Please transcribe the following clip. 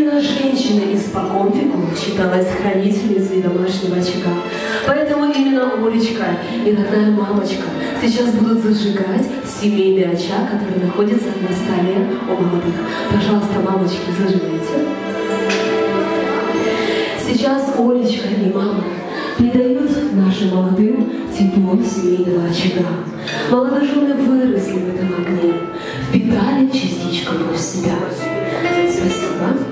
Именно женщина испокон веков считалась хранительницей домашнего очага. Поэтому именно Олечка и родная мамочка сейчас будут зажигать семейный очаг, который находится на столе у молодых. Пожалуйста, мамочки, зажигайте. Сейчас Олечка и мама придают нашим молодым тепло семейного очага. Молодожены выросли в этом огне, впитали частичку в себя. Спасибо.